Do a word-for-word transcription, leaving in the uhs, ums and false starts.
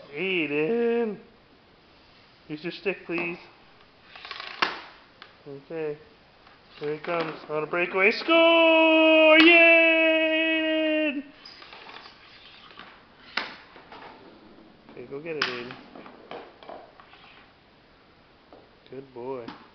Aiden! Use your stick, please. Okay. Here it comes. On a breakaway. Score! Yay! Okay, go get it, Aiden. Good boy.